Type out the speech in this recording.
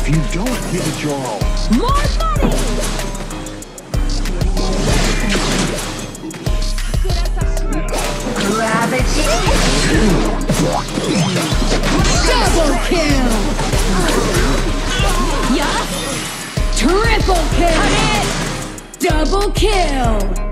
If you don't give it your all. More money! Gravity! Double kill! Yeah? Triple kill! Double kill!